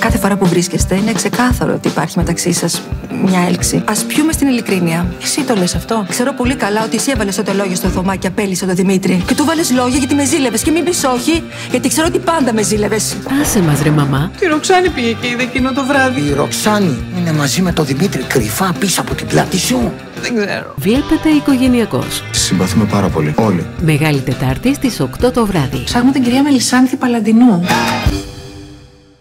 Κάθε φορά που βρίσκεστε είναι ξεκάθαρο ότι υπάρχει μεταξύ σας μια έλξη. Ας πιούμε στην ειλικρίνεια. Εσύ το λες αυτό? Ξέρω πολύ καλά ότι εσύ έβαλες τότε λόγια στο Θωμά και απέλυσε τον Δημήτρη. Και του βάλες λόγια γιατί με ζήλευες. Και μην πεις όχι, γιατί ξέρω ότι πάντα με ζήλευες. Άσε μας ρε μαμά. Τη Ροξάνη πήγε και είδε εκείνο το βράδυ. Η Ροξάνη είναι μαζί με τον Δημήτρη κρυφά πίσω από την πλάτη σου. Δεν ξέρω. Βλέπετε οικογενειακώς. Συμπαθούμε πάρα πολύ. Όλοι. Μεγάλη Τετάρτη στις 8 το βράδυ. Ψάχνουμε την κυρία Μελισσάνθη Παλαντινού.